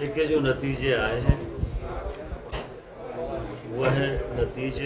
देखिए, जो नतीजे आए हैं वह नतीजे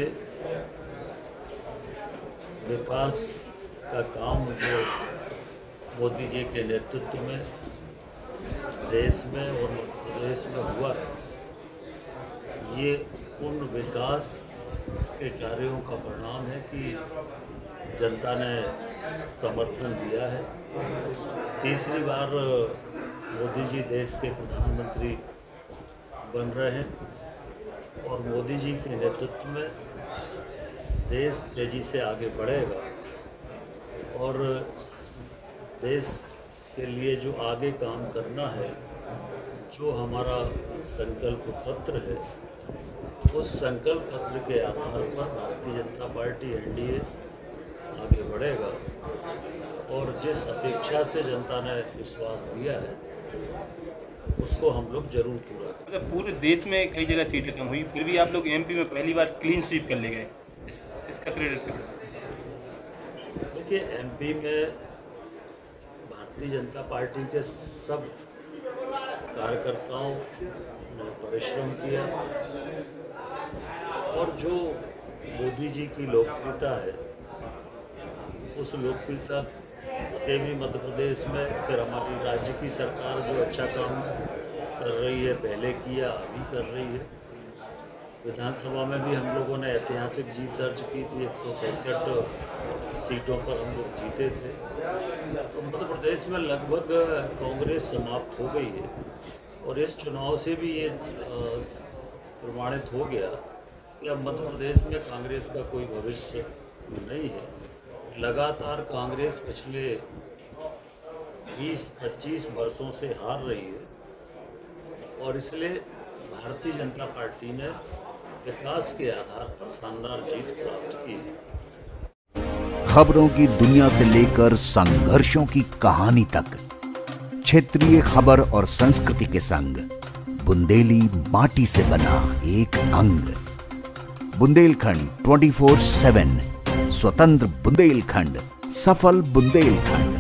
विकास का काम जो मोदी जी के नेतृत्व में देश में और मध्य प्रदेश में हुआ है, ये उन विकास के कार्यों का परिणाम है कि जनता ने समर्थन दिया है। तीसरी बार मोदी जी देश के प्रधानमंत्री बन रहे हैं और मोदी जी के नेतृत्व में देश तेजी से आगे बढ़ेगा और देश के लिए जो आगे काम करना है, जो हमारा संकल्प पत्र है, उस संकल्प पत्र के आधार पर भारतीय जनता पार्टी एनडीए आगे बढ़ेगा और जिस अपेक्षा से जनता ने विश्वास दिया है उसको हम लोग जरूर पूरा करें। मतलब पूरे देश में कई जगह सीटें कम हुई, फिर भी आप लोग एमपी में पहली बार क्लीन स्वीप कर ले गए, इसका क्रेडिट कैसे? देखिए, एमपी में भारतीय जनता पार्टी के सब कार्यकर्ताओं ने परिश्रम किया और जो मोदी जी की लोकप्रियता है, उस लोकप्रियता से भी मध्य प्रदेश में फिर हमारी राज्य की सरकार जो अच्छा काम कर रही है, पहले किया अभी कर रही है। विधानसभा में भी हम लोगों ने ऐतिहासिक जीत दर्ज की थी, 165 सीटों पर हम लोग जीते थे। तो मध्य प्रदेश में लगभग कांग्रेस समाप्त हो गई है और इस चुनाव से भी ये प्रमाणित हो गया कि अब मध्य प्रदेश में कांग्रेस का कोई भविष्य नहीं है। लगातार कांग्रेस पिछले 20-25 वर्षों से हार रही है और इसलिए भारतीय जनता पार्टी ने विकास के आधार पर शानदार जीत प्राप्त की है। खबरों की दुनिया से लेकर संघर्षों की कहानी तक, क्षेत्रीय खबर और संस्कृति के संग बुंदेली माटी से बना एक अंग। बुंदेलखंड 24/7, स्वतंत्र बुंदेलखंड, सफल बुंदेलखंड।